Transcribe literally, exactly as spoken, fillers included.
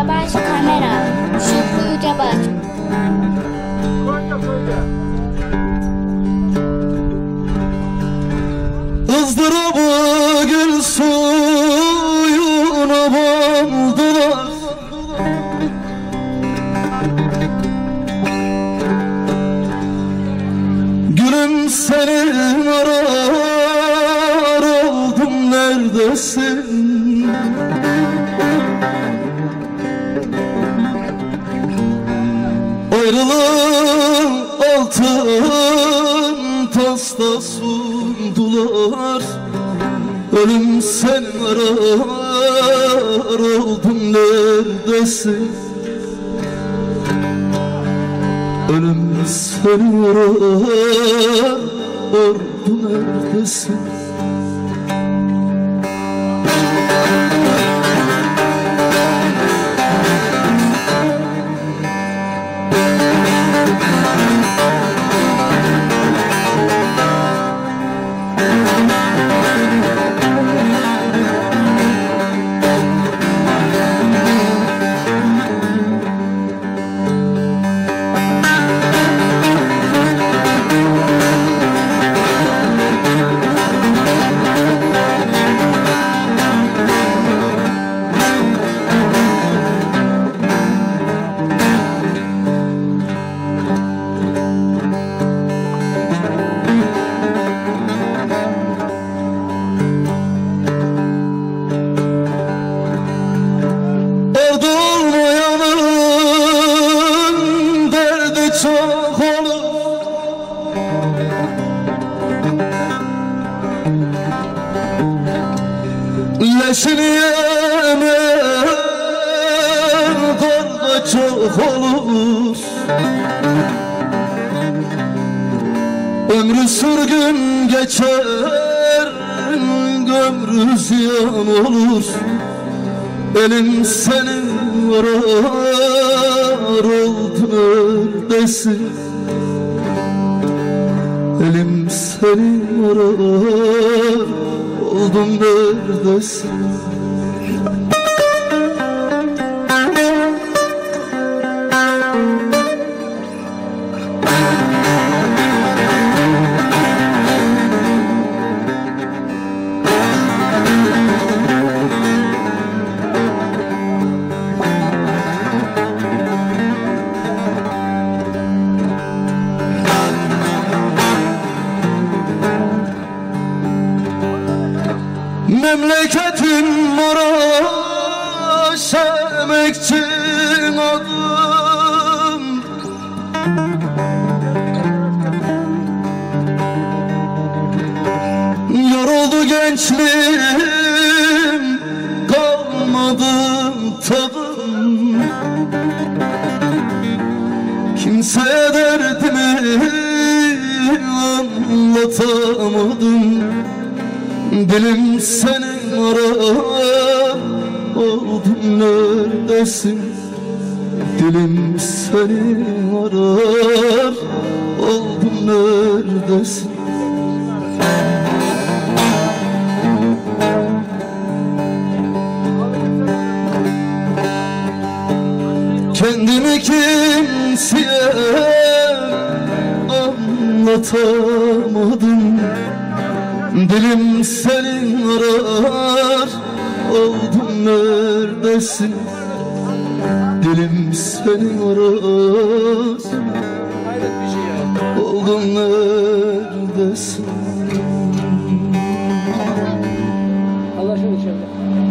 Ucabaş kamera. Şükrü Ucabaş. ızdırabı gül suyuna bandılar. Gülüm senin arar oldum, neredesin? Ayrılığın altın tasta sundular. Ölüm senin arar oldum, neredesin? Ölüm seni arar oldum, neredesin? Çok olur, leşini yemen karda çok olur. Ömrü sürgün geçer, gömrü ziyan olur. Elin senin arar oldu, neredesin? Elim senin arar oldum, neredesin? Memleketim Maraş, emekçi adım. Yoruldu gençliğim, kalmadı tadım. Kimseye derdimi anlatamadım. Dilim senin arar oldum, neredesin? Dilim senin arar oldum, neredesin? Kendimi kimseye anlatamadım. Dilim senin arar oldum, neredesin? Dilim senin arar oldum, neredesin? Allah şunu içeride.